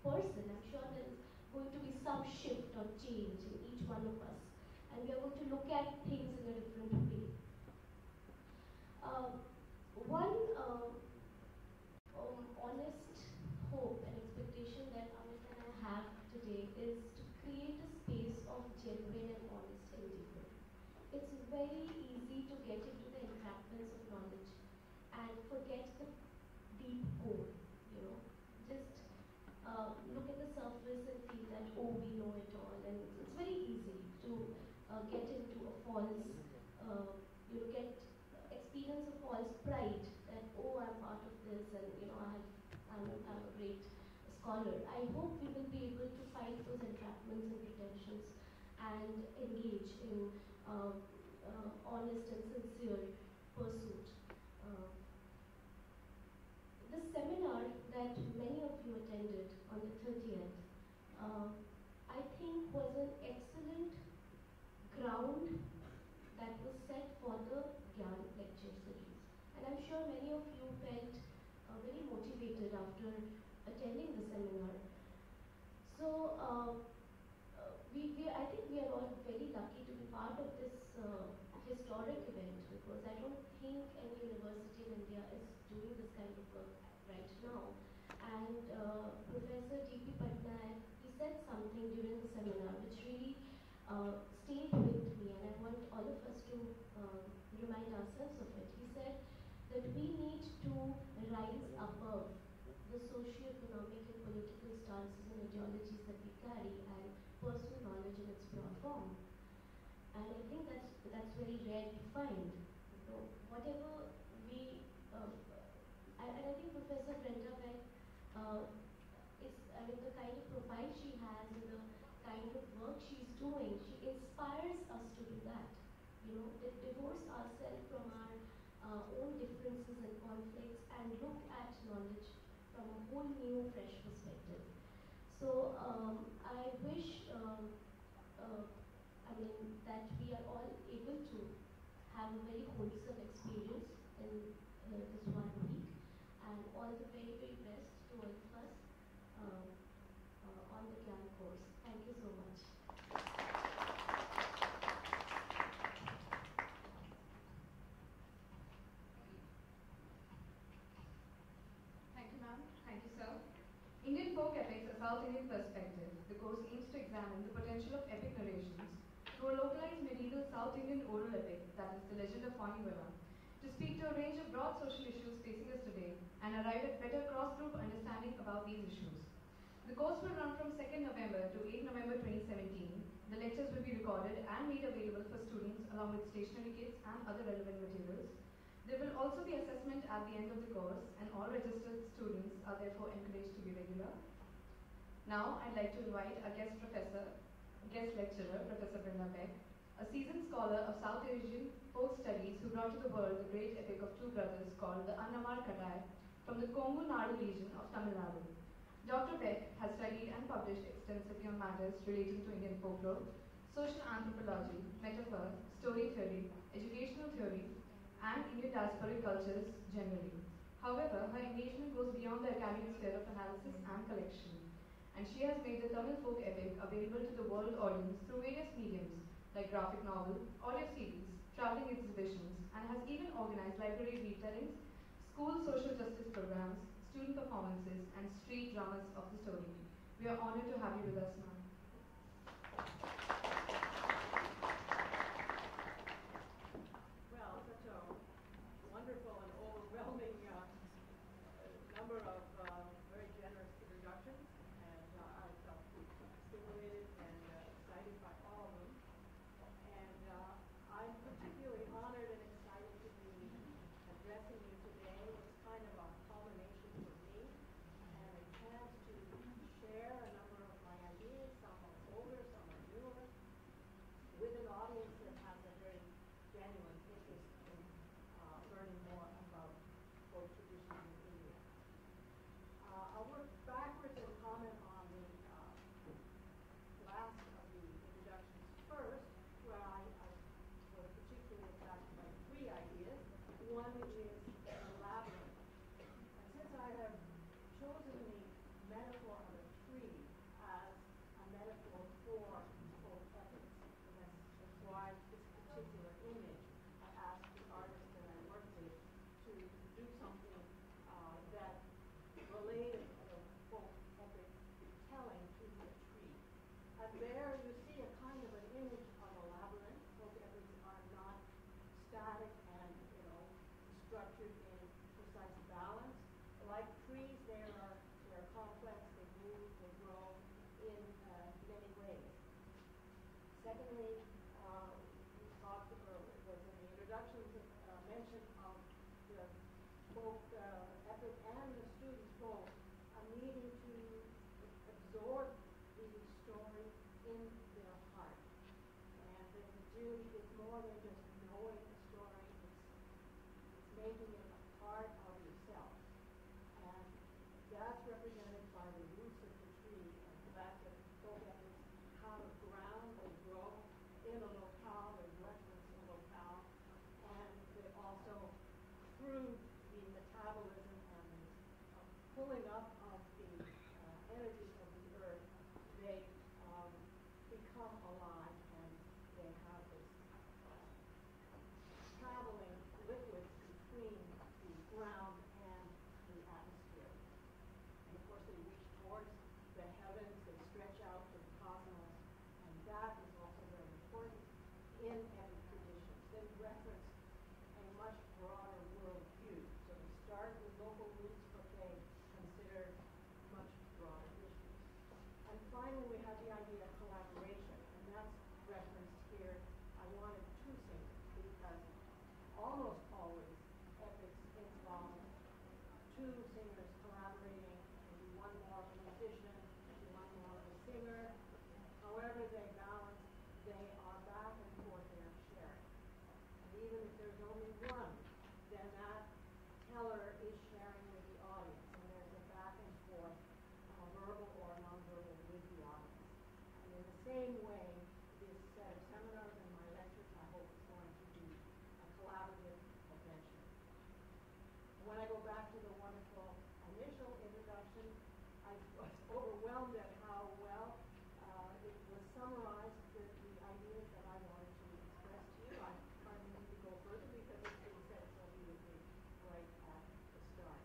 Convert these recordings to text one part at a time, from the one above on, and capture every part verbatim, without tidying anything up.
person, I'm sure there is going to be some shift or change in each one of us. And we are going to look at things in a different way. Uh, one uh, um, honest hope and expectation that Amit and I have today is to create a space of genuine and honest endeavor. It's very easy to get into the entrapments of knowledge and forget the deep core, you know. Just uh, look at the surface and feel that, oh, we know it all. And it's, it's very easy to uh, get into a false, uh, you know, get experience of false pride that, oh, I'm part of this and, you know, I have, I'm, a, I'm a great scholar. I hope we will be able to fight those entrapments and pretensions and engage in uh, uh, honest and sincere pursuit. Uh, the seminar that many of you attended on the thirtieth, uh, I think was an excellent ground that was set for the Gyan lecture series. And I'm sure many of you felt uh, very motivated after attending the seminar. So, uh, uh, we, we, I think we are all very lucky to be part of this uh, historic event, because I don't think any university in India is doing this kind of work right now. And uh, Professor T P Patnaik, he said something during the seminar which really uh, stayed with me, and I want all of us to uh, remind ourselves of it. He said that we need to rise above the socio-economic and political stances and ideologies that we carry and pursue knowledge in its pure form. And I think that's that's very rare to find. So whatever we, uh, and, and I think Professor Brenda Beck uh, is, I mean, the kind of profile she has and the kind of work she's doing, she inspires us to do that. You know, divorce ourselves from our uh, own differences and conflicts and look at knowledge from a whole new, fresh perspective. So um, I wish, um, uh, I mean, that we are all able to have a very wholesome experience in uh, this one week, and all the very, very best to all of us uh, uh, on the Gyan course. Thank you so much. Thank you, ma'am. Thank you, sir. Indian folk epics, a South Indian perspective. The course aims to examine the potential of epic narrations through a localized medieval South Indian oral epic, that is the legend of Phanivala, to speak to a range of broad social issues facing us today and arrive at better cross-group understanding about these issues. The course will run from second November to eighth November twenty seventeen. The lectures will be recorded and made available for students along with stationery kits and other relevant materials. There will also be assessment at the end of the course, and all registered students are therefore encouraged to be regular. Now, I'd like to invite our guest professor, guest lecturer, Professor Brenda Beck, a seasoned scholar of South Asian folk studies who brought to the world the great epic of two brothers called the Annamar Kattai from the Kongu Nadu region of Tamil Nadu. Doctor Beck has studied and published extensively on matters relating to Indian folklore, social anthropology, metaphor, story theory, educational theory, and Indian diasporic cultures generally. However, her engagement goes beyond the academic sphere of analysis and collection, and she has made the Tamil folk epic available to the world audience through various mediums like graphic novel, audio series, traveling exhibitions, and has even organized library retellings, school social justice programs, student performances, and street dramas of the story. We are honored to have you with us, ma'am. Well, such a wonderful and overwhelming uh, number of uh, very generous introductions, and uh, I felt stimulated and uh, excited by all of them. And uh, I'm particularly honored and excited to be addressing you today. It's kind of a culmination for me, and a chance to share a number of my ideas. Some are older, some are newer, with an audience that has a very genuine interest in uh, learning more about folk traditions in India. both uh, Epic and the students both are needing to absorb the story in their heart. And that it really is more than just knowing the story, it's, it's making it a part of yourself. And that's represented by the roots of the tree and the fact that folk ethics, how the ground they grow in a locale, there's reference to locale, and they also through the metabolism and the uh, pulling up of the uh, energy of the earth, they um, become alive and they have this uh, traveling liquids between the ground and the atmosphere. And of course they reach towards the heavens, they stretch out to the cosmos, and that is also very important in epic traditions. They reference a much broader worldview. So they start with local roots, but they consider much broader issues. And finally, we have the idea of collaboration, and that's referenced here. I wanted two singers because almost always epics involve two singers collaborating, maybe one more of a musician, maybe one more of a singer. However they balance, they are back and forth, they are sharing. And even if there's only one, then that teller is sharing with the audience, and there's a back and forth, uh, verbal or nonverbal, with the audience. And in the same way, this set of seminars and my lectures, I hope, is going to be a collaborative adventure. When I go back to the wonderful initial introduction, I was overwhelmed at how well uh, it was summarized, the, the ideas that I wanted to express to you. I hardly need to go further because it's been said so beautifully right at the start.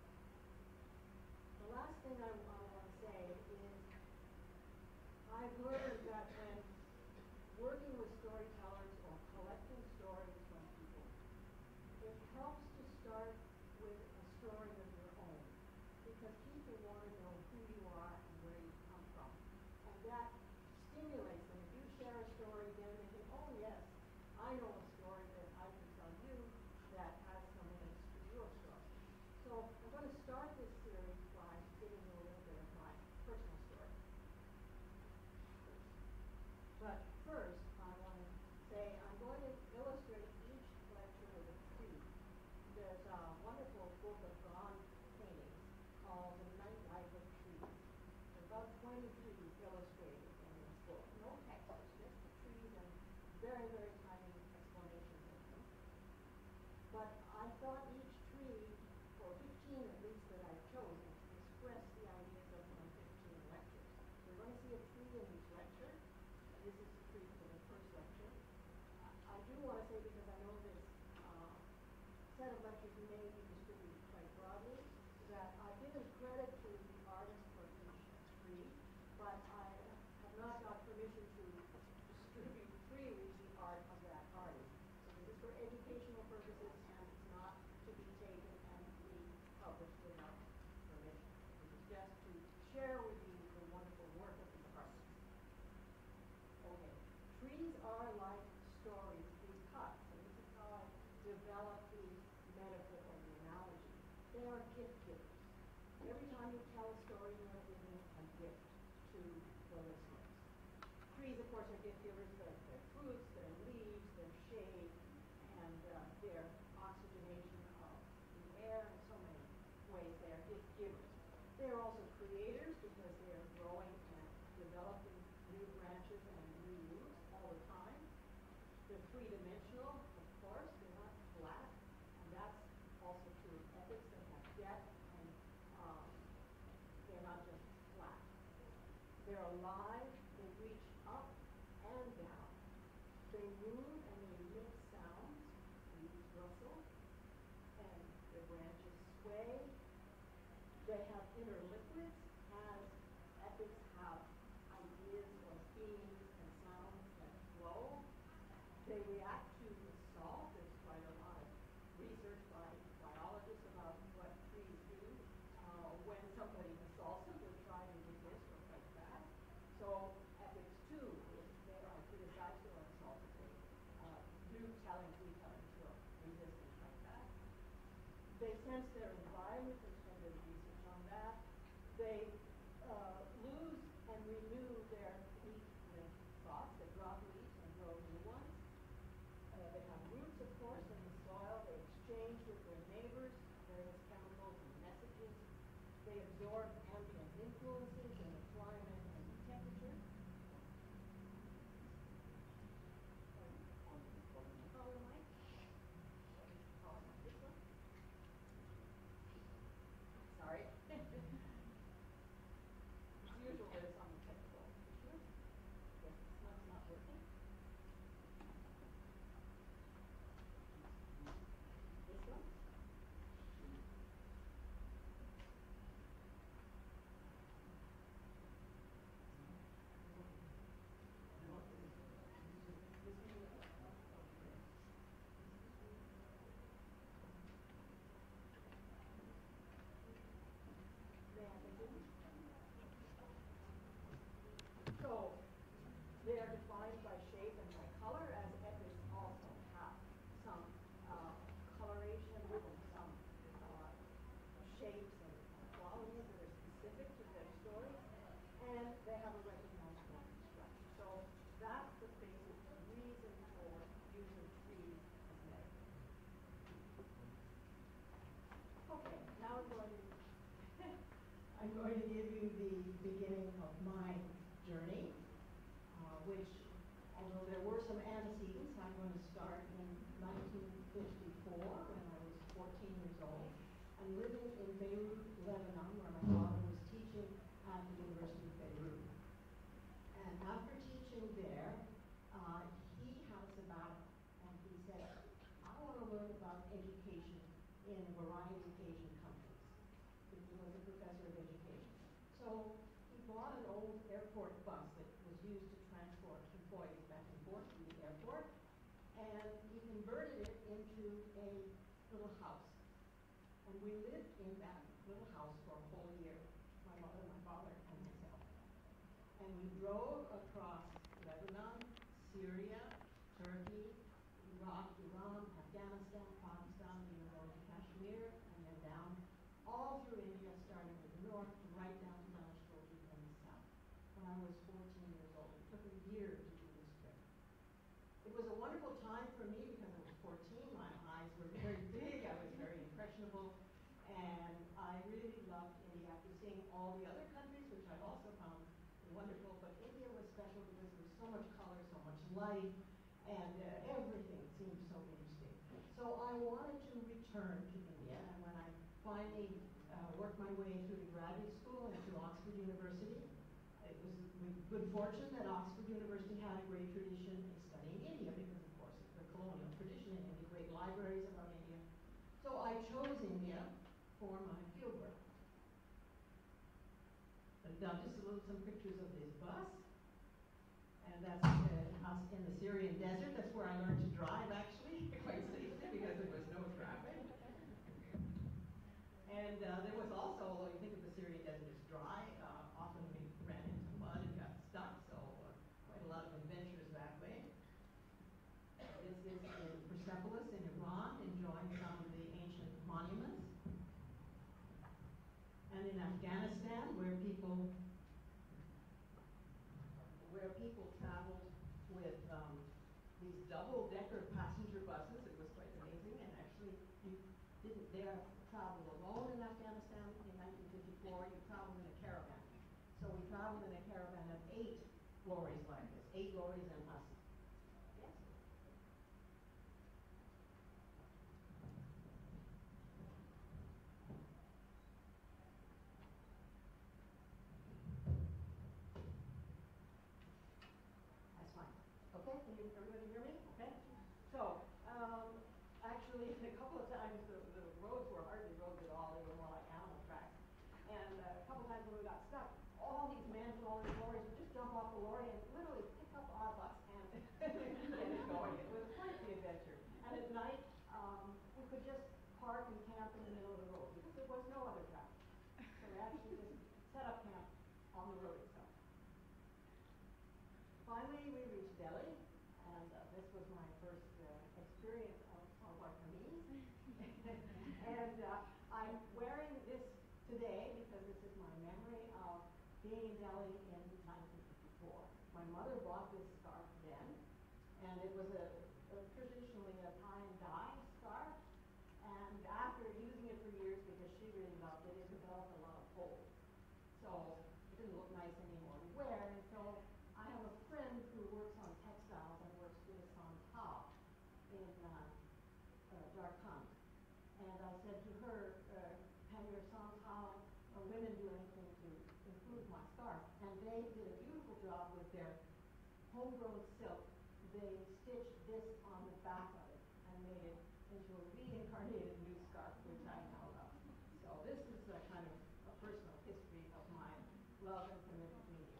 The last thing I, I want to say is I've learned that when working with storytellers or collecting stories from people, it helps to start with a story of your own, because people want to know who you are and where you come from. And that stimulates them. If you share a story, then they think, oh yes, I know a story that I can tell you that has some links to your story. So I'm going to start this series by giving you a little bit of my personal story. But first, I want to say I'm going to illustrate each lecture with a tree. There's a wonderful book of bronze paintings called The Night Life of Trees. There are about twenty trees illustrated in this book. No text, it's just the trees and very, very tiny explanations of them. But I thought each tree, or fifteen at least that I've chosen, express the ideas of my fifteen lectures. We're going to see a tree in each lecture. This is the tree for the first lecture. I do want to say, because I know this uh, set of lectures may be distributed quite broadly, that I've given credit to the artist for each tree, but I have not got permission to distribute freely the art of that artist. So this is for educational purposes, and it's not to be taken and be published without permission. This is just to share with you the wonderful work of the artist. Okay, trees are like stories because, and this is how I develop the metaphor or the analogy, they are gift givers. Every time you tell a story, you're giving a gift to the listeners. Trees, of course, are gift givers. They're, they're fruits, their leaves, their shade, and uh, their oxygenation of the air in so many ways. They are gift givers. They are also creators because they are growing and developing new branches and new roots all the time. They're three-dimensional, of course. They're not flat, and that's also true of epics. They have depth, and um, they're not just flat. They're alive. They reach up and down. They move and they emit sounds. Leaves rustle, and their branches sway. They have inner liquids, as epics have ideas or themes and sounds that flow. They react to the salt. There's quite a lot of research by biologists about what trees do. Uh, when somebody assaults them, they try to resist or fight back. So epics too, if they are criticized or assaulted, they uh, do telling, retellings will resist and fight back. They sense their environment, there's quite a bit of research on that. They uh, lose and renew their leaf lift crops. They drop leaves and grow new ones. Uh, they have roots, of course, in the soil. They exchange with their neighbors various chemicals and messages. They absorb ambient influences in the climate and the temperature. Color mic. Oh, this one. Sorry. As usual, there's some technical issues. Guess this one's not working. This one. So they are defined by shape and by color, as epics also have some uh, coloration and some uh, shapes and qualities that are specific to their story, and they have a recognizable structure. So that's the basic reason for using trees as metaphors. Okay, now I'm going to I'm going to give you the beginning of my journey, uh, which, although there were some antecedents, I'm going to start in nineteen fifty-four when I was fourteen years old. I'm living in Beirut, Lebanon, where my father was teaching at the University of Beirut. And after teaching there, uh, he had a sabbatical, and he said, I want to learn about education in a variety of Asian countries. He was a professor of education. So he bought an old airport bus that was used to transport employees back and forth to the airport, and he converted it into a little house. And we lived in that little house for a whole year, my mother, my father, and myself. And we drove across Lebanon, Syria, Turkey, Iraq, Iran, Afghanistan, Pakistan, even going to Kashmir, and then down all through India, starting with the north to right down to Danishkoji in the south. When I was fourteen years old, it took a year to do this trip. It was a wonderful time for me because I was fourteen. My eyes were very big. I was very impressionable, and I really loved India. After seeing all the other countries, which I also found wonderful, but India was special because there was so much color, so much light, and uh, everything seemed so interesting. So I wanted to return to India, and when I finally uh, worked my way through the graduate school and to Oxford University, it was with good fortune that Oxford University had a great tradition in studying India, because of course it's the colonial tradition in India, great libraries about India. So I chose India for my fieldwork. Now just a little, some pictures of this bus. And that's uh, us in the Syrian desert. That's where I learned to drive, actually, quite safely, because there was no traffic. And uh, there was also, although you think of the Syrian desert as dry, uh, often we ran into mud and got stuck, so uh, quite a lot of adventures that way. This is in Persepolis in Iran, enjoying some of the ancient monuments. And in Afghanistan, where people where people traveled with um, these double-decker passenger buses. It was quite amazing, and actually you didn't dare travel alone in Afghanistan in nineteen fifty-four. You traveled in a caravan. So we traveled in a caravan of eight lorries like this, eight lorries and us. Yes? That's fine. Okay, can you, everybody hear me? Okay? So, um, actually, a couple of times the, the roads were hardly roads at all. They were more like animal tracks. And uh, a couple of times when we got stuck, all these men from all these lorries would just jump off the lorry and literally pick up our bus and get it going. It was quite the adventure. And at night, um, we could just park and camp in the middle of the road because there was no other traffic. So we actually just set up camp on the road itself. Finally, we reached Delhi, and uh, today because this is my memory of being in Delhi in nineteen fifty-four. My mother bought this scarf then, and it was a, a traditionally a tie and dye scarf. And after using it for years because she really loved it, it developed a lot of holes. So it didn't look nice anymore to wear. And so I have a friend who works on textiles and works with Santal in uh, uh, Jharkhand. And I said to her, uh, can your Santal uh, women do anything to improve my scarf? And they did a beautiful job with their homegrown silk. They stitched this on the back of it and made it into a reincarnated new scarf, which I now love. So this is a kind of a personal history of my love and commitment to media.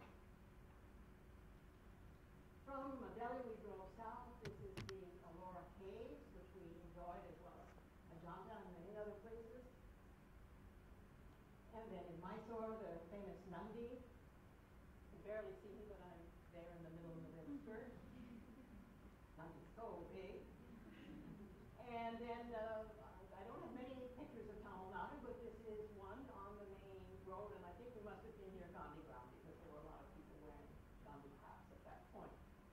From Delhi we drove south. This is the Ellora Caves, which we enjoyed, as well as Ajanta and many other places. And then in Mysore, the famous Nandi. You can barely see me, but I'm there in the middle of the river skirt. Nandi's so big. And then, uh, I don't have many pictures of Tamil Nadu, but this is one on the main road, and I think we must have been near Gandhi Ground because there were a lot of people wearing Gandhi hats at that point.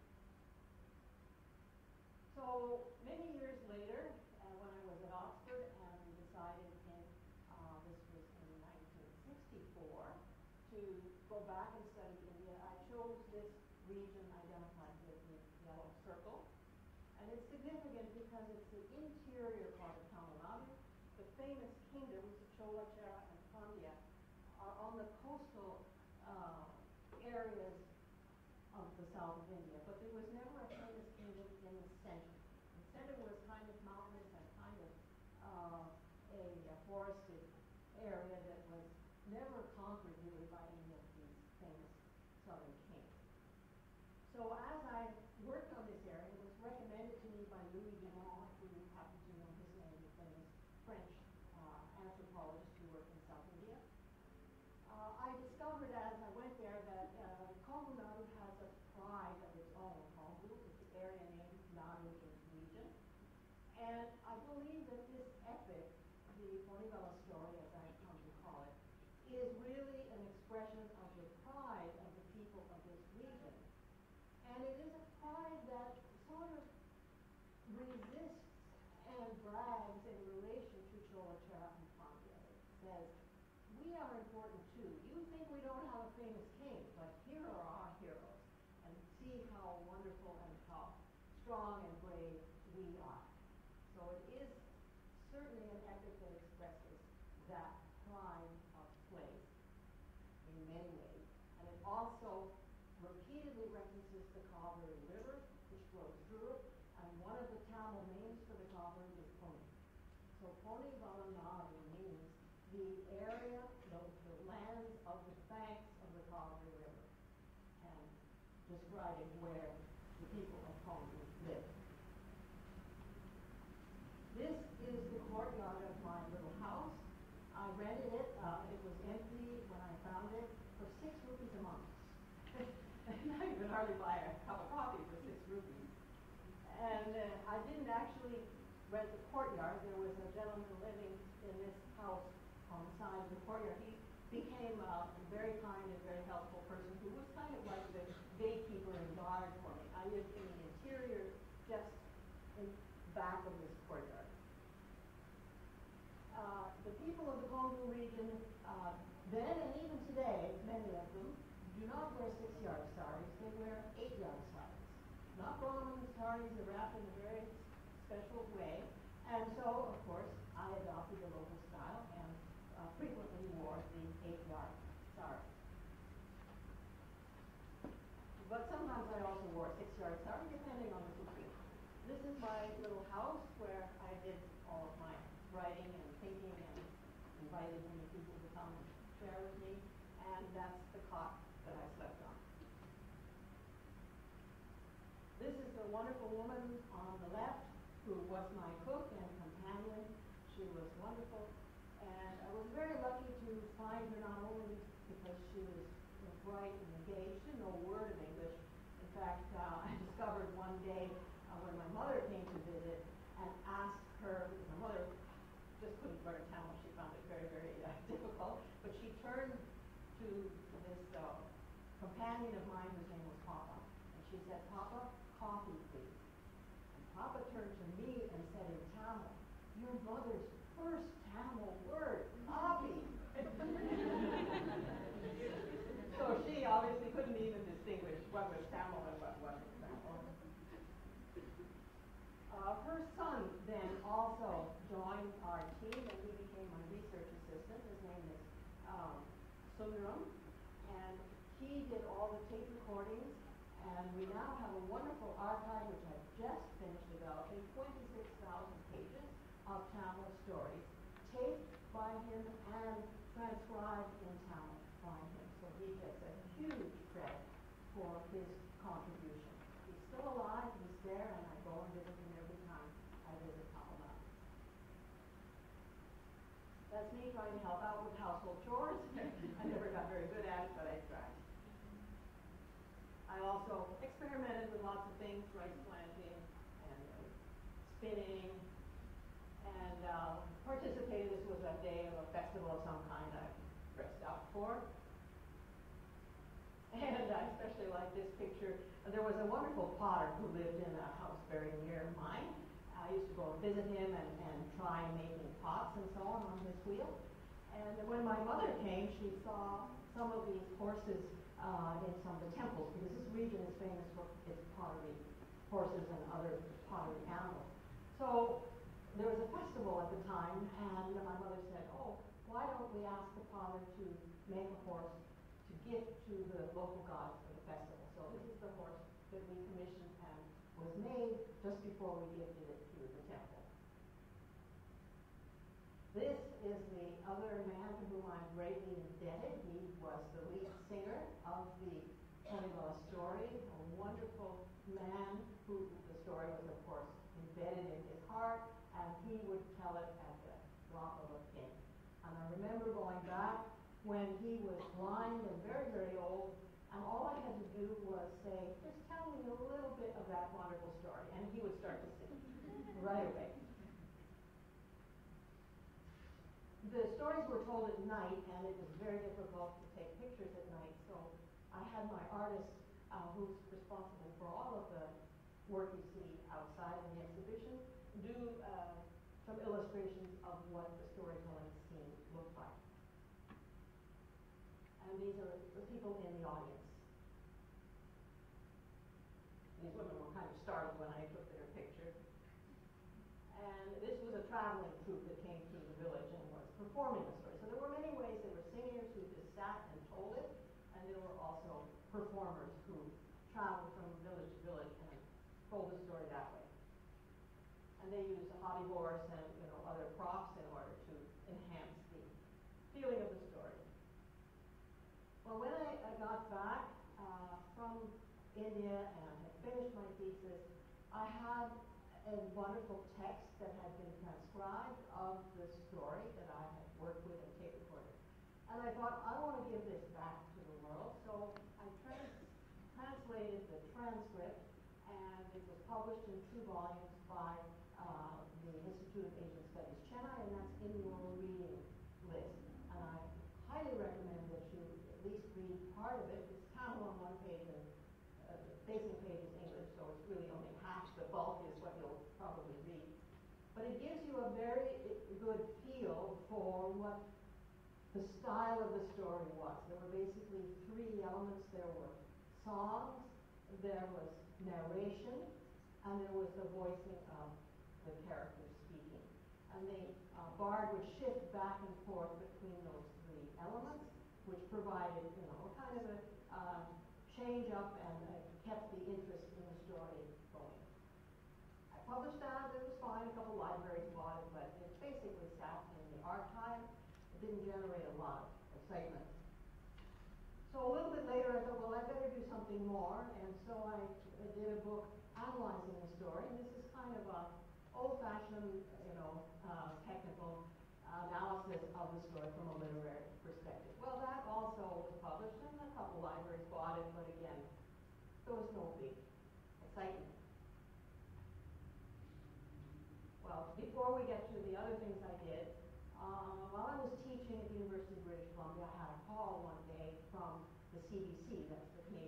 So, many years later, uh, when I was at Oxford and we decided in, uh, this was in nineteen sixty-four, to go back and study India, I chose this region identified with the yellow circle. And it's significant because it's the interior part of Tamil Nadu. The famous kingdoms, Chola, Chera, and Pandya, are on the coastal uh, areas of the south of India. But there was never a famous kingdom in the center. The center was kind of mountainous and kind of uh, a, a forested area that was never conquered really by any of these famous southern kings. So as I worked on this area, it was recommended to me by Louis Dumont, if you happen to know his name, the famous French uh, anthropologist who worked in South India. Uh, I discovered as I went there that uh, Kongu Nadu has a pride of its own. Kongu is the area named Nadu in the region. And I believe that this epic, the Ponivela story, as I come to call it, is really an expression of the pride of the people of this region. And it is a pride that sort of resists and brags in relation to Chola, Chera, and Pandya. It says, we are important too. You think we don't have a famous king, but here are our heroes. And see how wonderful and how strong and brave we are. So it is certainly an epic that expresses that pride of place in many ways. And it also repeatedly references the Kaveri River, which flows through it, and one of the Tamil names for the Kaveri is Poni. So Poni Valanadu means the area, the, the lands of the banks of the Kaveri River, and describing where the people of Poni live. This is the courtyard of my little house. I rented it. Uh, it was empty when I found it for six rupees a month. Now you can hardly buy a cup of coffee for six rupees. And uh, I didn't actually rent the courtyard. There was a gentleman living in this house on the side of the courtyard. He became uh, a very kind and very helpful person who was kind of like the gatekeeper and guard for me. I lived in the interior, just in back of this courtyard. Uh, the people of the Kongu region, uh, then and even today, many of them, do not wear six-yard saris, they wear eight-yard saris. Not Brahmin saris, they're wrapped in a very special way. And so, of course, I adopted the local style and uh, frequently wore the eight-yard sari. But sometimes I also wore a six-yard sari, depending on the situation. This is my little house where I did all of my writing and thinking and invited many people to come and share with me. And that's the cot that I slept on. This is the wonderful woman on the left who was my cook and companion. She was wonderful. And I was very lucky to find her not only because she was bright and engaged, she didn't know a word of English. In fact, uh, I discovered one day uh, when my mother came to visit and asked her, because my mother just couldn't learn Tamil, she found it very, very uh, difficult. companion of mine whose name was Papa. And she said, Papa, coffee, please. And Papa turned to me and said in Tamil, your mother's first Tamil word, coffee. So she obviously couldn't even distinguish what was Tamil and what wasn't Tamil. Uh, her son then also joined our team, and he became my research assistant. His name is um, Sundaram, and he did all the tape recordings, and we now have a wonderful archive which I've just finished developing, twenty-six thousand pages of Tamil stories, taped by him and transcribed in Tamil by him. So he gets a huge credit for his contribution. He's still alive, he's there, and I go and visit him every time I visit Tamil Nadu. That's me trying to help out with household chores. I never got very good at it, but I tried. I also experimented with lots of things, rice planting and uh, spinning, and uh, participated. This was a day of a festival of some kind I dressed up for. And I especially like this picture. There was a wonderful potter who lived in a house very near mine. I used to go and visit him and, and try making pots and so on on his wheel. And when my mother came, she saw some of these horses uh, in some of the temples, because this region is famous for its pottery, horses and other pottery animals. So there was a festival at the time, and my mother said, oh, why don't we ask the father to make a horse to give to the local gods for the festival. So this is the horse that we commissioned and was made just before we gifted it to the temple. This is the other man to whom I'm greatly indebted. He was the lead singer of the Tonyvella story, a wonderful man who the story was, of course, embedded in his heart, and he would tell it at the drop of a pin. And I remember going back when he was blind and very, very old, and all I had to do was say, just tell me a little bit of that wonderful story, and he would start to sing right away. The stories were told at night, and it was very difficult to take pictures at night, so I had my artist, uh, who's responsible for all of the work you see outside in the exhibition, do uh, some illustrations of what the storytelling scene looked like. And these are the people in the audience. These women were kind of startled when I took their picture. And this was a traveling troupe that came through the village and was performing the story. So there were many ways. There were singers who just sat and told it, and there were also performers who traveled from village to village and told the story that way. And they used a hobby horse and you know other props in order to enhance the feeling of the story. Well, when I, I got back uh, from India and had finished my thesis, I had a wonderful text that had been transcribed of the story that I had worked with and tape recorded. And I thought, I want to give this back to the world, so I trans translated the transcript, and it was published in two volumes by uh, the Institute of Asian Studies Chennai, and that's in your reading list. And I highly recommend that you at least read part of it. It's Tamil on one page and uh, the facing page is English, so it's really only half the bulk is what you'll probably read. But it gives you a very good feel for what the style of the story was. There were basically three elements. There were songs, there was narration, and there was the voicing of the characters speaking. And the uh, bard would shift back and forth between those three elements, which provided, you know, kind of a uh, change up and uh, kept the interest in the story going. I published that, it was fine, a couple libraries bought it, but it basically sat in the archive. It didn't generate a lot of excitement. So a little bit later I thought, well, I better do something more, and so I uh, did a book analyzing the story, and this is kind of a old-fashioned, you know, uh, technical analysis of the story from a literary perspective. Well, that also was published, and a couple libraries bought it, but again, there was no big excitement. Well, before we get to the other things I did, uh, while I was teaching at the University of British Columbia, I had a call one day from the C B C, that's the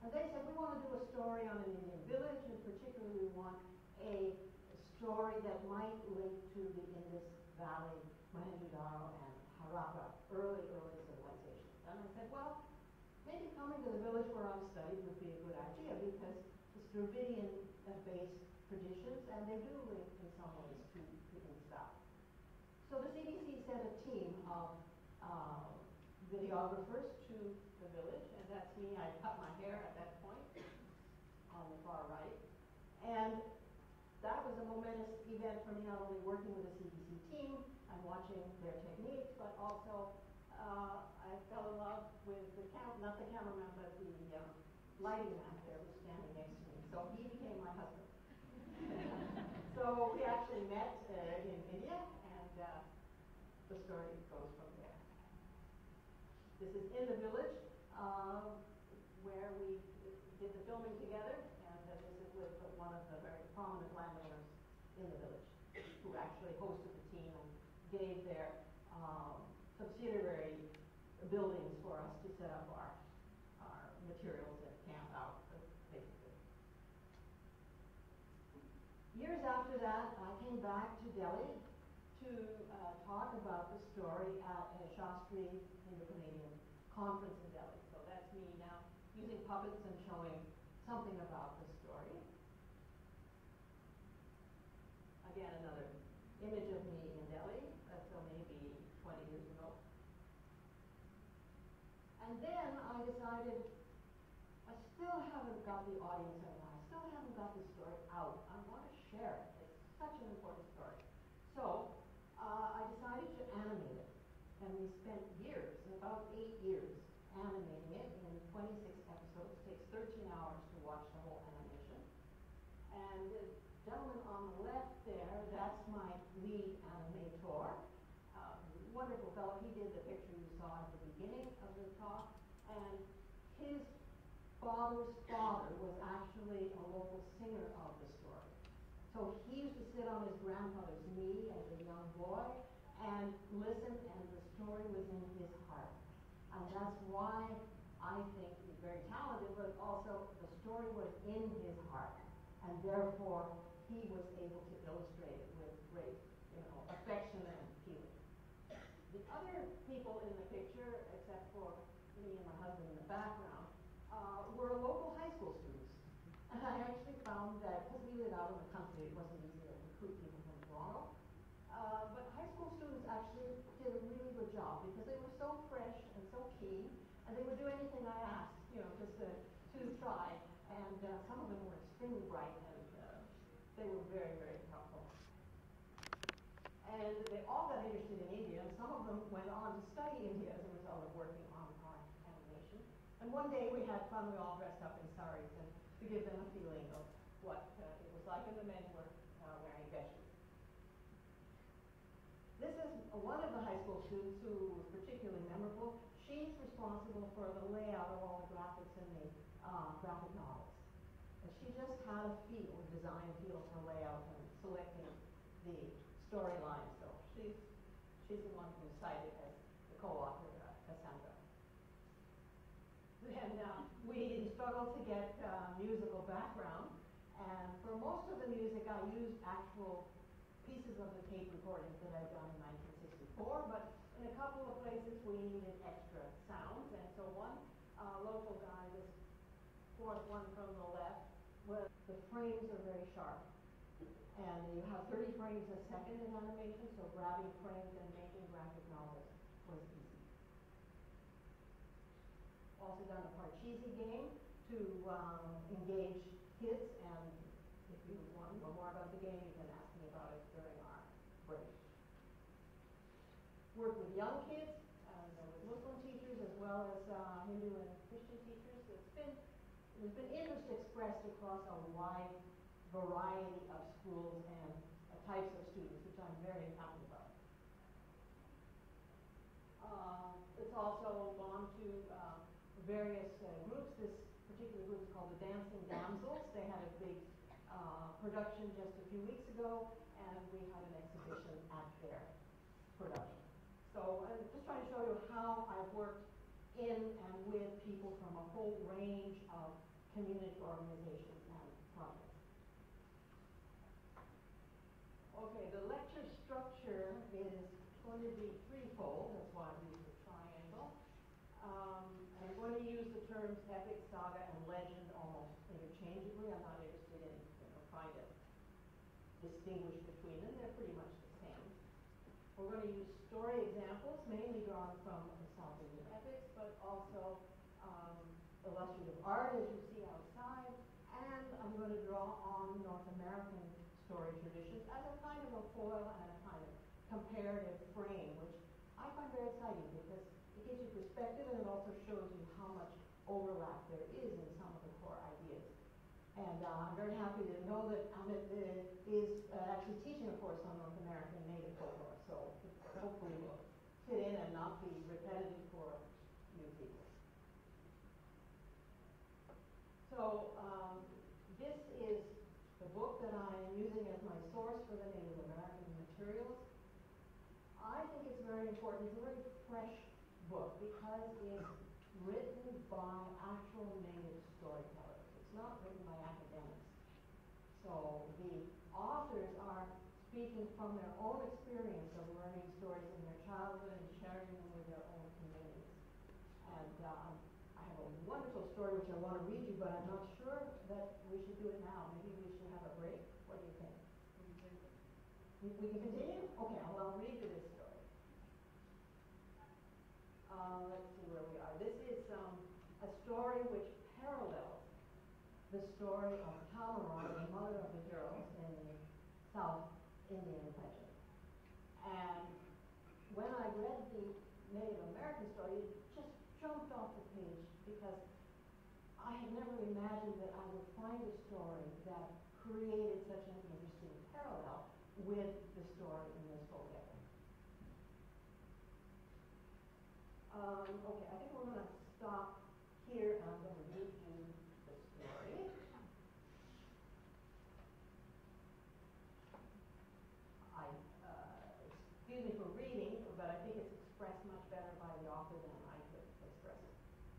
And they said, we want to do a story on an Indian village, and particularly we want a story that might link to the Indus Valley, Mohenjo-Daro, and Harappa, early, early civilizations. And I said, well, maybe coming to the village where I'm studied would be a good idea, because it's Dravidian-based traditions, and they do link in some ways to the Indus Valley. So the C B C sent a team of uh, videographers to the village, and that's me. I cut my hair at that point on the far right. And that was a momentous event for me, not only working with the C B C team and watching their techniques, but also uh, I fell in love with the cam not the cameraman, but the um, lighting man there was standing next to me. So he became my husband. So we actually met uh, in India, and uh, the story goes from there. This is in the village uh, where we did the filming together, and uh, this is with one of the very prominent landowners in the village, who actually hosted the team and gave their um, subsidiary buildings for us to set up our, our materials and camp out, basically. Years after that, I came back to Delhi to uh, talk about the story at a Shastri Indo-Canadian conference in Delhi. So that's me now using puppets and showing something about the story. Again, another image of me in Delhi, that's so maybe twenty years ago. And then I decided I still haven't got the audience right now. I still haven't got the story out. I want to share it. It's such an important story. So uh, I decided to animate it. And we spent years, about eight years, animating it in twenty-six episodes. It takes thirteen hours to watch the whole animation. And the gentleman on the left there, that's my lead animator. Uh, wonderful fellow. He did the picture you saw at the beginning of the talk. And his father's father was actually a local singer of the story. So he used to sit on his grandmother's knee as a young boy and listen, and the story was in his heart. And that's why I think he's very talented, but also the story was in his heart. And therefore, he was able to illustrate it with great, you know, affection and feeling. The other people in the picture, except for me and my husband in the background, uh, were local high school students. And I actually found that, because we live out in the country, it wasn't easy to recruit people from Toronto. Uh, but high school students actually did a really good job, because they were so fresh and so keen, and they would do anything I asked, you know, just to, to try. And uh, some of them were extremely bright, and uh, they were very, very helpful. And they all got interested in India, and some of them went on to study India as a result of working on our animation. And one day we had fun, we all dressed up in saris, and to give them a feeling of what uh, it was like, and the men were uh, wearing veshis. This is one of the high school students who was particularly memorable. She's responsible for the layout of all the graphics in the uh, graphic novels. And she just had a feel, a design feel for layout and selecting the storyline. So she's, she's the one who's cited as the co-author, uh, Cassandra. Then uh, we struggled to get uh, musical background, and for most of the music I used actual pieces of the tape recordings that I'd done in nineteen sixty-four, but in a couple of places we needed extra sounds, and so one uh, local guy, this fourth one from the left, was the frames are very sharp, and you have thirty frames a second in animation, so grabbing frames and making graphic novels was easy. Also done a Parcheesi game to um, engage kids, and if you want to know more about the game, you can ask me about it during our break. Work with young kids, and uh, with Muslim teachers as well as uh, Hindu and Christian teachers. It's been, there's been interest expressed across a wide variety of schools and uh, types of students, which I'm very happy about. Uh, it's also gone to uh, various uh, groups. This particular group is called the Dancing Damsels. They had a big uh, production just a few weeks ago, and we had an exhibition at their production. So I'm just trying to show you how I've worked in and with people from a whole range of community organizations and projects. Okay, the lecture structure is going to be threefold. That's why I use the triangle. Um, I'm going to use the terms epic, saga, and legend almost interchangeably. I'm not interested in you know, trying to distinguish between them. They're pretty much the same. We're going to use story examples, mainly drawn from the South Indian epics, but also um, illustrative art, as you see outside. And I'm going to draw on North American story traditions as a kind of a foil and a kind of comparative frame, which I find very exciting because it gives you perspective and it also shows you how much overlap there is in some of the core ideas. And uh, I'm very happy to know that Amit uh, is uh, actually teaching a course on North American native folklore, so hopefully will fit in and not be repetitive for new people. So um, this is the book that I am using as my source for the Native American materials. I think it's very important. It's a very fresh book because it's written by actual native storytellers. It's not written by academics. So the authors are speaking from their own experience of learning stories in their childhood and sharing them with their own communities. And um, I have a wonderful story which I want to read you, but I'm not sure that we should do it now. Maybe we should have a break. What do you think? We, we can continue? Okay, well, I'll read you this story. Uh, let's see where we are. This is um, a story which parallels the story of Tamaran, the mother of the heroes in the South Indian legend. And when I read the Native American story, it just jumped off the page because I had never imagined that I would find a story that created such an interesting parallel with the story in this folk epic. Um, okay, I think we're going to stop here and I'm going to read you the story. I, uh, excuse me for reading, but I think it's expressed much better by the author than I could express it.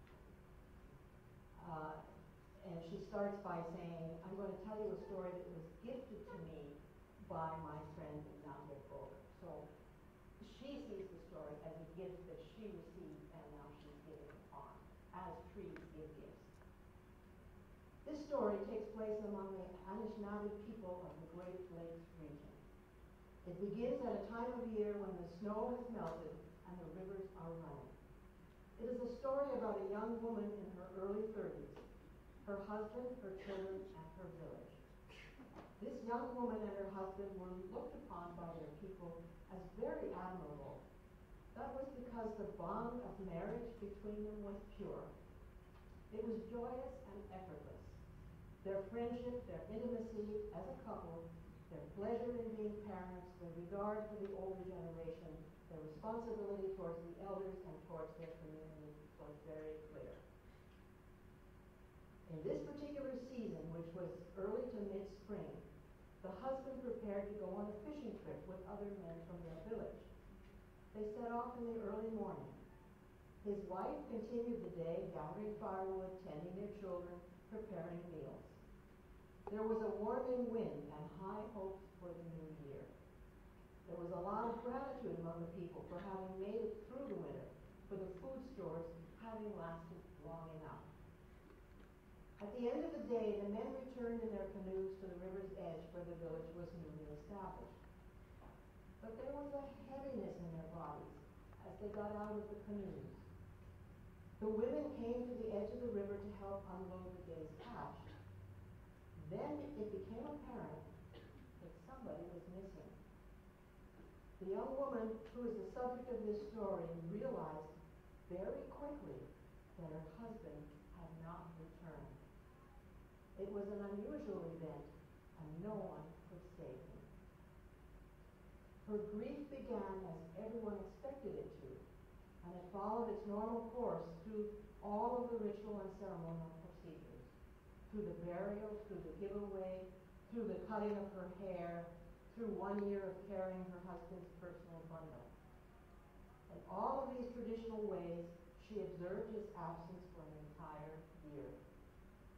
Uh, and she starts by saying, I'm going to tell you a story that was gifted to me by my friend Nadia Boger. So she sees the story as a gift that she received and now she's giving it on, as trees give gifts. This story takes place among the Anishinaabe people of the Great Lakes region. It begins at a time of year when the snow has melted and the rivers are running. It is a story about a young woman in her early thirties, her husband, her children, and her village. This young woman and her husband were looked upon by their people as very admirable. That was because the bond of marriage between them was pure. It was joyous and effortless. Their friendship, their intimacy as a couple, their pleasure in being parents, their regard for the older generation, their responsibility towards the elders and towards their community was very clear. In this particular season, which was early to mid-spring, the husband prepared to go on a fishing trip with other men from their village. They set off in the early morning. His wife continued the day gathering firewood, tending their children, preparing meals. There was a warming wind and high hopes for the new year. There was a lot of gratitude among the people for having made it through the winter, for the food stores having lasted long enough. At the end of the day, the men returned in their canoes to the river's edge where the village was newly established. But there was a heaviness in their bodies as they got out of the canoes. The women came to the edge of the river to help unload the day's catch. Then it became apparent that somebody was missing. The young woman who is the subject of this story realized very quickly that her husband had not returned. It was an unusual event, and no one could save him. Her grief began as everyone expected it to, and it followed its normal course through all of the ritual and ceremonial procedures, through the burial, through the giveaway, through the cutting of her hair, through one year of carrying her husband's personal bundle. In all of these traditional ways, she observed his absence for an entire year.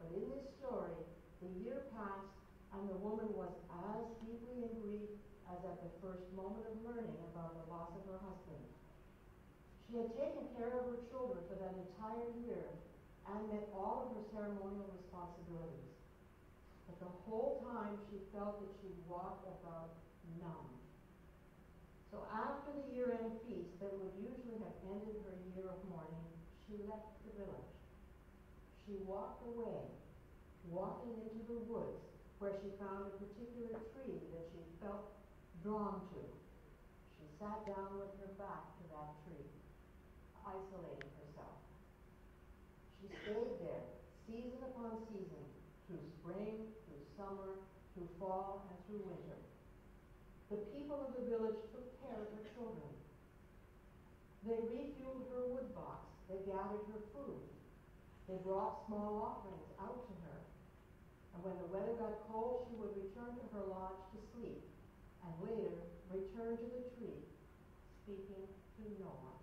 But in this story, the year passed, and the woman was as deeply in grief as at the first moment of learning about the loss of her husband. She had taken care of her children for that entire year and met all of her ceremonial responsibilities. But the whole time she felt that she walked about numb. So after the year-end feast that would usually have ended her year of mourning, she left the village. She walked away, walking into the woods, where she found a particular tree that she felt drawn to. She sat down with her back to that tree, isolating herself. She stayed there, season upon season, through spring, through summer, through fall, and through winter. The people of the village took care of her children. They refueled her wood box. They gathered her food. They brought small offerings out to her. And when the weather got cold, she would return to her lodge to sleep, and later return to the tree, speaking to no one.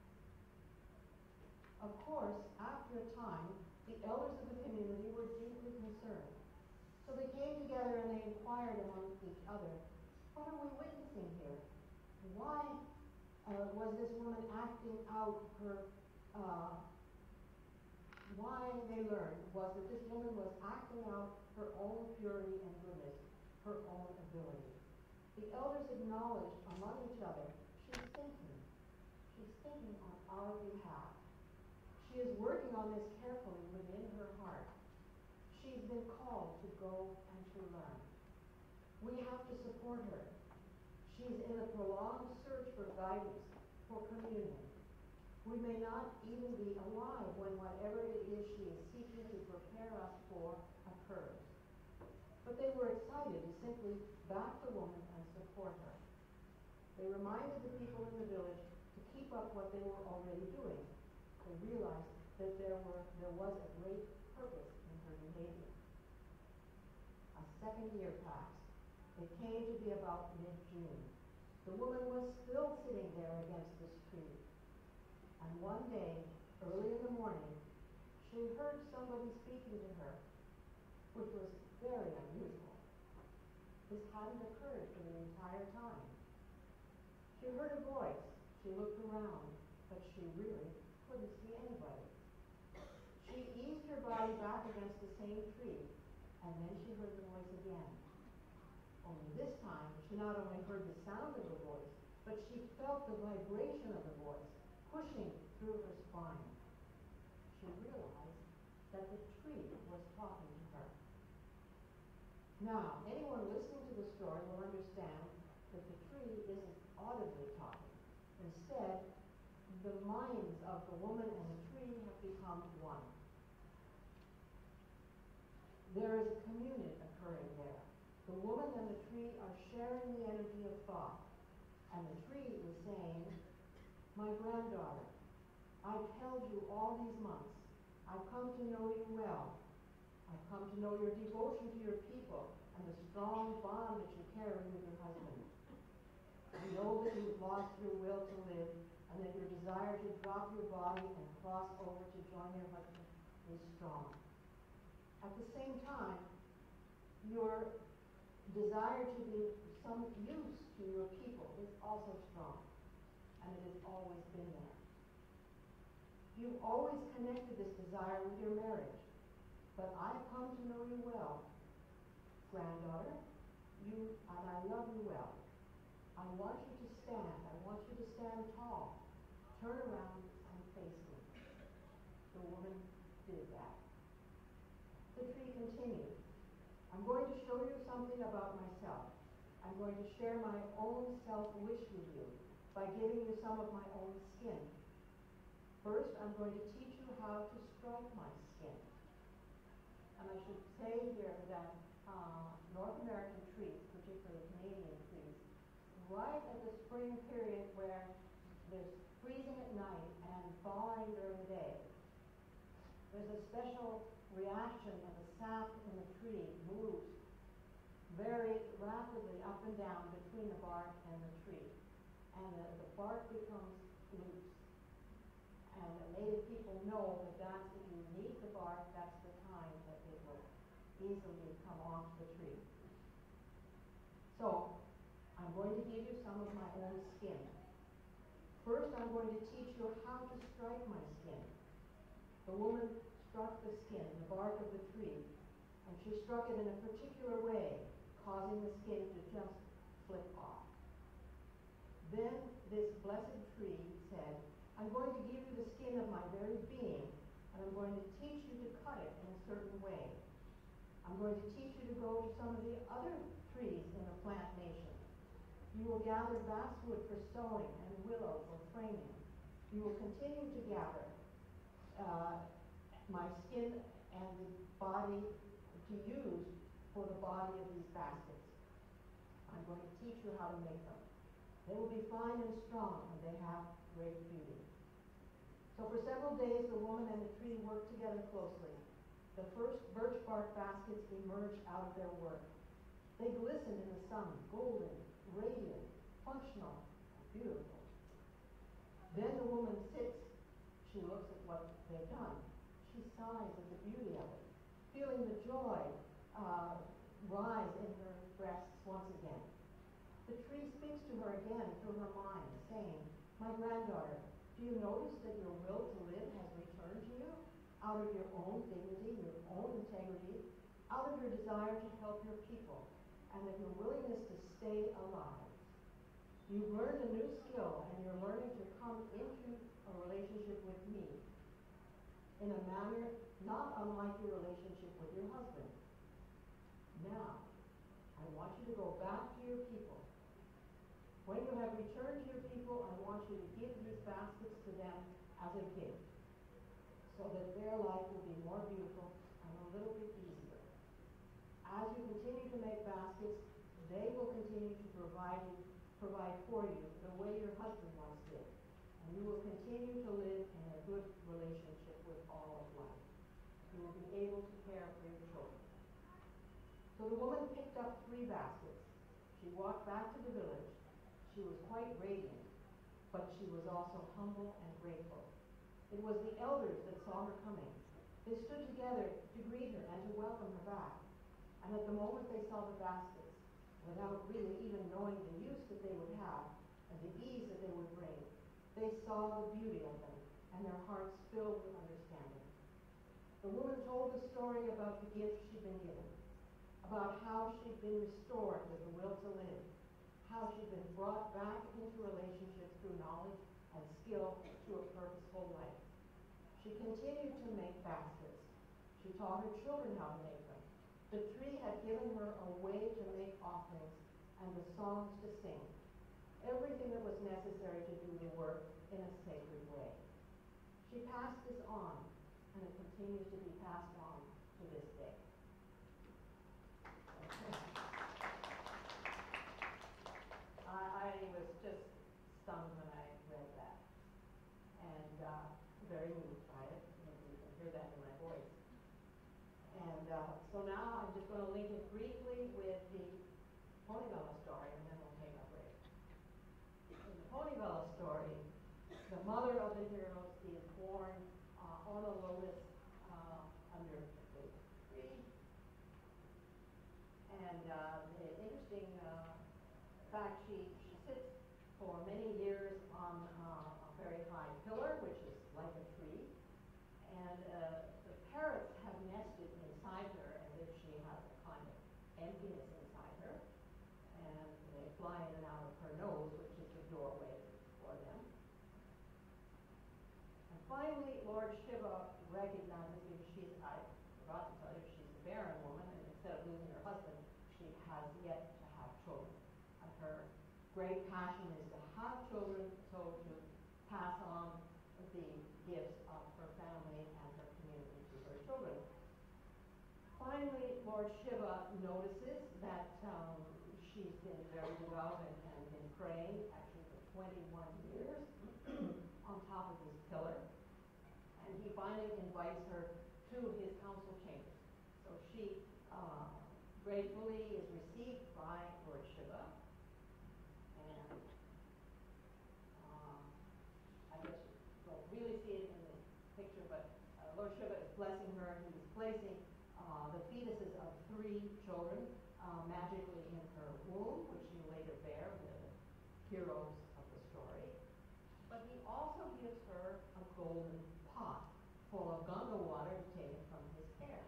Of course, after a time, the elders of the community were deeply concerned. So they came together and they inquired among each other, what are we witnessing here? Why uh, was this woman acting out her, uh, why they learned was that this woman was acting out her own purity and goodness, her own ability. The elders acknowledged among each other, she's thinking. She's thinking on our behalf. She is working on this carefully within her heart. She's been called to go and to learn. We have to support her. She's in a prolonged search for guidance, for communion. We may not even be alive when whatever it is she is seeking to prepare us for occurs. But they were excited to simply back the woman and support her. They reminded the people in the village to keep up what they were already doing. They realized that there were there was a great purpose in her behavior. A second year passed. It came to be about mid-June. The woman was still sitting there against this tree. And one day, early in the morning, she heard somebody speaking to her, which was very unusual. This hadn't occurred for the entire time. She heard a voice. She looked around, but she really couldn't see anybody. She eased her body back against the same tree, and then she heard the voice again. Only this time, she not only heard the sound of the voice, but she felt the vibration of the voice pushing through her spine. She realized that the tree was talking to her. Now, anyone listening to the story will understand that the tree isn't audibly talking. Instead, the minds of the woman and the tree have become one. There is a communion occurring there. The woman and the tree are sharing the energy of thought. And the tree is saying, my granddaughter, I've held you all these months. I've come to know you well. I've come to know your devotion to your people and the strong bond that you carry with your husband. I know that you've lost your will to live and that your desire to drop your body and cross over to join your husband is strong. At the same time, your desire to be some use to your people is also strong, and it has always been there. You've always connected this desire with your marriage, but I've come to know you well. Granddaughter, you, and I love you well. I want you to stand. I want you to stand tall. Turn around and face me. The woman did that. The tree continued. I'm going to show you something about myself. I'm going to share my own self-wish with you by giving you some of my own skin. First, I'm going to teach you how to strike my skin. And I should say here that uh, North American trees, particularly Canadian trees, right at the spring period where there's freezing at night and thawing during the day, there's a special reaction and the sap in the tree moves very rapidly up and down between the bark and the tree. And the, the bark becomes loose. And the native people know that that's, if you need the bark, that's the time that they easily come off the tree. So, I'm going to give you some of my own skin. First, I'm going to teach you how to strike my skin. The woman struck the skin, the bark of the tree, and she struck it in a particular way, causing the skin to just flip off. Then this blessed tree said, I'm going to give you the skin of my very being, and I'm going to teach you to cut it in a certain way. I'm going to teach you to go to some of the other trees in the plant nation. You will gather basswood for sewing and willow for framing. You will continue to gather uh, my skin and the body to use for the body of these baskets. I'm going to teach you how to make them. They will be fine and strong, and they have great beauty. So for several days, the woman and the tree worked together closely. The first birch bark baskets emerged out of their work. They glistened in the sun, golden, radiant, functional, and beautiful. Then the woman sits. She looks at what they've done. She sighs at the beauty of it, feeling the joy uh, rise in her breasts once again. The tree speaks to her again through her mind, saying, my granddaughter, do you notice that your will to live has returned to you out of your own dignity, your own integrity, out of your desire to help your people, and of your willingness to stay alive? You've learned a new skill, and you're learning to come into a relationship with me in a manner not unlike your relationship with your husband. Now, I want you to go back to your people. When you have returned to your people, I want you to give these baskets to them as a gift, so that their life will be more beautiful and a little bit easier. As you continue to make baskets, they will continue to provide you, provide for you the way your husband once did, and you will continue to live in a good relationship with all of life. You will be able to care for your children. So the woman picked up three baskets. She walked back to the village. She was quite radiant, but she was also humble and grateful. It was the elders that saw her coming. They stood together to greet her and to welcome her back. And at the moment they saw the baskets, without really even knowing the use that they would have and the ease that they would bring, they saw the beauty of them, and their hearts filled with understanding. The woman told the story about the gifts she'd been given, about how she'd been restored with the will to live, how she'd been brought back into relationship through knowledge and skill to a purposeful life. She continued to make baskets. She taught her children how to make them. The tree had given her a way to make offerings and the songs to sing, everything that was necessary to do the work in a sacred way. She passed this on, and it continues to be passed on to this day. I, I was just stunned when I read that, and uh, very moved by it. You can hear that in my voice. And uh, so now I'm just going to link it briefly with the Ponibella story, and then we'll take a break. In the Ponibella story, the mother of the heroes is born uh, on a lotus uh, under a big tree. And uh, the interesting uh, fact, she, she sits for many years on uh, a very high pillar, which is like a tree. And uh, the parrots have nested inside her as if she has a kind of emptiness inside her. And they fly in and out of her nose, which is the doorway for them. And finally, Lord Shiva recognizes, because she's, I forgot to tell you, she's a barren woman, and instead of losing her husband, she has yet to have children. And her great passion is to have children, so to pass on the gifts of her family and her community to her children. Finally, Lord Shiva notices that um, she's been very devout and, and been praying, actually for twenty-one years, on top of this pillar. And he finally invites her to his council chambers. So she uh, gratefully is received by Lord Shiva. And uh, I guess you don't really see it in the picture, but uh, Lord Shiva is blessing her. He's placing uh, the fetuses of children uh, magically in her womb, which you later bear with the heroes of the story. But he also gives her a golden pot full of Ganga water taken from his hair.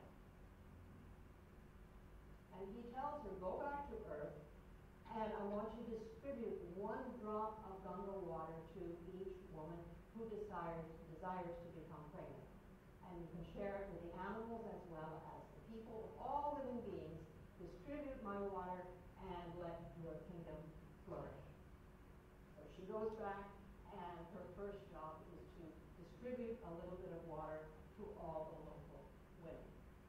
And he tells her, go back to Earth, and I want you to distribute one drop of Ganga water to each woman who desires, desires to become pregnant. And you can share it with the animals as well as the people, all living beings. Distribute my water and let your kingdom flourish. So she goes back, and her first job is to distribute a little bit of water to all the local women.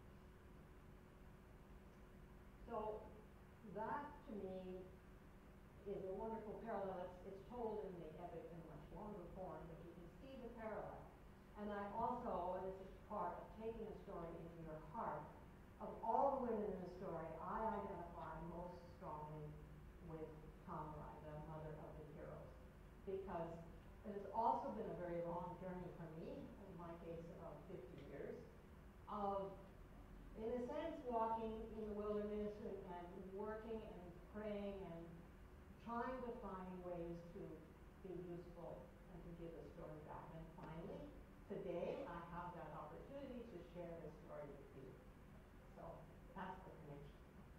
So that, to me, is a wonderful parallel. It's, it's told in the epic in much longer form, but you can see the parallel. And I also, and this is part of taking a story into your heart, of all the women in the story, I identify most strongly with Tamarai, the mother of the heroes, because it has also been a very long journey for me, in my case about fifty years, of, in a sense, walking in the wilderness and, and working and praying and trying to find ways to be useful and to give the story back. And finally, today, I have that opportunity to share this story with you. So that's the connection.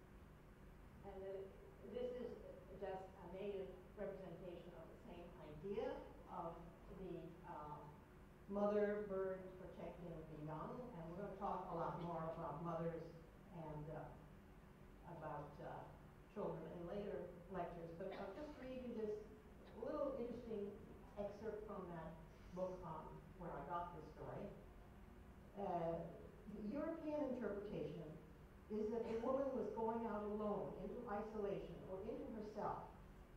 And the, this is just a native representation of the same idea of the uh, mother bird protecting the young. And we're going to talk a lot more about mothers and uh, about uh, children in later lectures. But I'll just read you this little interesting excerpt from that book on where I got this story. Uh, the European interpretation is that the woman was going out alone into isolation or into herself.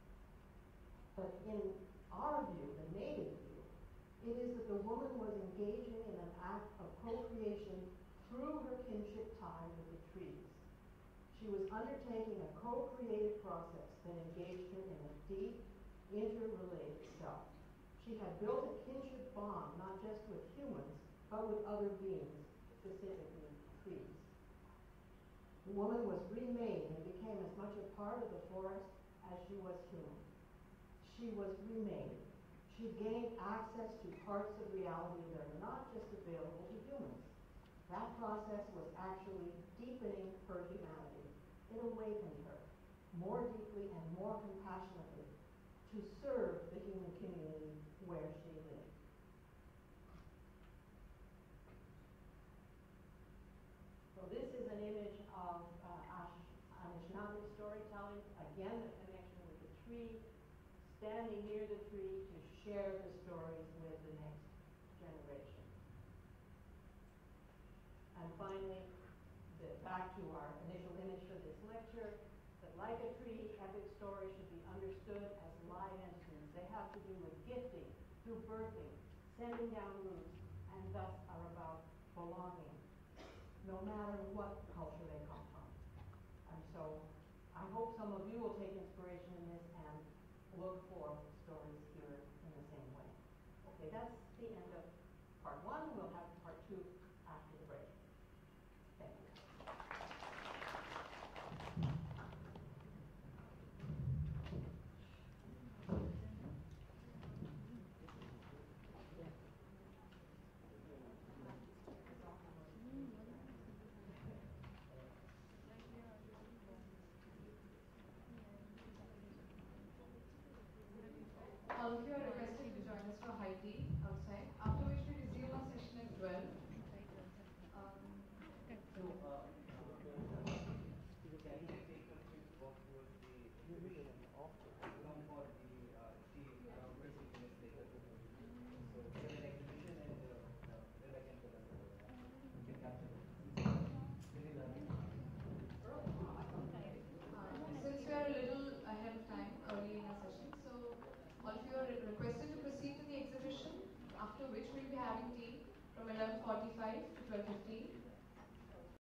But in our view, the native view, it is that the woman was engaging in an act of procreation through her kinship tie with the trees. She was undertaking a co-creative process that engaged her in a deep, interrelated self. She had built a kinship bond, not just with humans, but with other beings, specifically trees. The woman was remade and became as much a part of the forest as she was human. She was remade. She gained access to parts of reality that are not just available to humans. That process was actually deepening her humanity. It awakened her more deeply and more compassionately to serve the human community where she lived. So this is an image of uh, Ash, Anishinaabe storytelling. Again, the connection with the tree, standing near the tree to share the stories with the next generation. And finally, the, back to our initial image for this lecture, that like a tree, epic stories should be understood as live entities. They have to do with gifting, through birthing, sending down roots, and thus are about belonging, no matter what culture they come from. And so I hope some of you will take inspiration in this and look for stories here in the same way. Okay, that's the end of part one. We'll have part two after the break. Thank you. All of you are requested to join us for high tea outside, after which we resume our session at twelve.